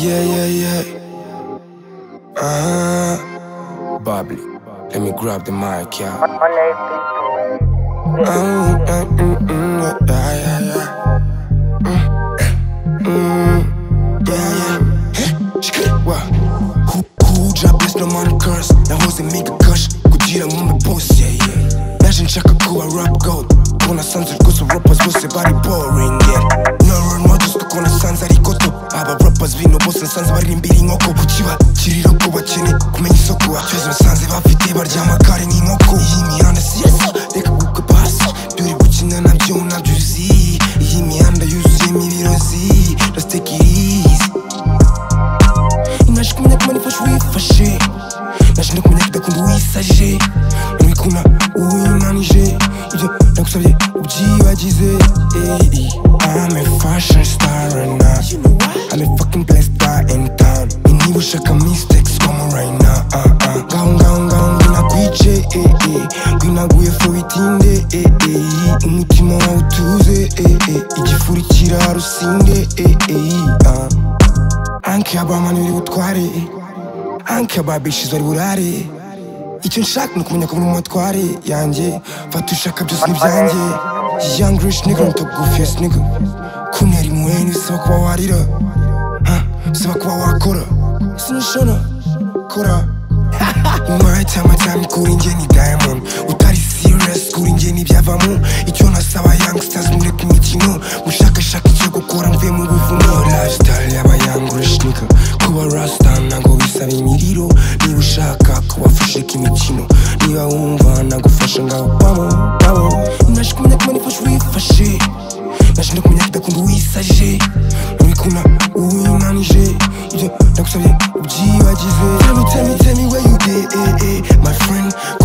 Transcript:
Yeah. Bubbly. Let me grab the mic, yeah. Who drop this no money curse? Nahoze miga kush kugira mume boss, yeah. Naje nshaka kuba rap god. Ko nasanze rwose rappers bose bari boring, yeah. No role models kuko nasanze ari goto. Aba rappers bino bose nasanze baririmbira inkoko. Kukiba kiriro ko bakene kumenya isoko. Cyose nasanze bafite baryama kare nk'inkoko. Iyi mihanda si yesa reka guke pasi. Duri gukina nabyo nabyuzi. Iyi mihanda yuzuyemo ibirozi. Let's take it easy. Naje kumenya kumenya ifashe wifashe. Naje no kumenya kidakunda uwisaje. Nwikuna uwinanije. Ibyo nagusabye ubyibagize. I'm a fashion star right now. I'm a fucking blessed guy in town. Niba ushaka mistakes come on right now. Ngaho ngwina kwice. Ngwinaguye fo bitinde. Umutima wawe utuze. Igifuri kirarusinde. Anke abamani biri butware. Anke ababishiz bari burare. Icyo nshaka nukumenya ko muri matware yanjye. Fata ushaka byose n'ibyanjye. Young rich nigga on top goofiest nigga. Kuneri muweni bisaba kuba warira. Bisaba kuba wakora. Sinushona kora. My time kuri njye ni diamond. Utari serious kuri njye n'ibyavamo. Icyo nasaba youngsters mureke imikino. Mushakashaka icyo gukora mvuye mu buvumo. Lifestyle y'aba young rich nigga. Kuba rasta ntabwo bisaba imiriro. Niba ushaka kubafashika imikino. Niba wumva nagufasha ngaho babo. Naje kumenya kumenya ifashe wifashe. Naje no kumenya kidakunda uwisaje. Nwikuna uwinanije. Ibyo nagusabye ubyibagize. Tell me where you get, my friend.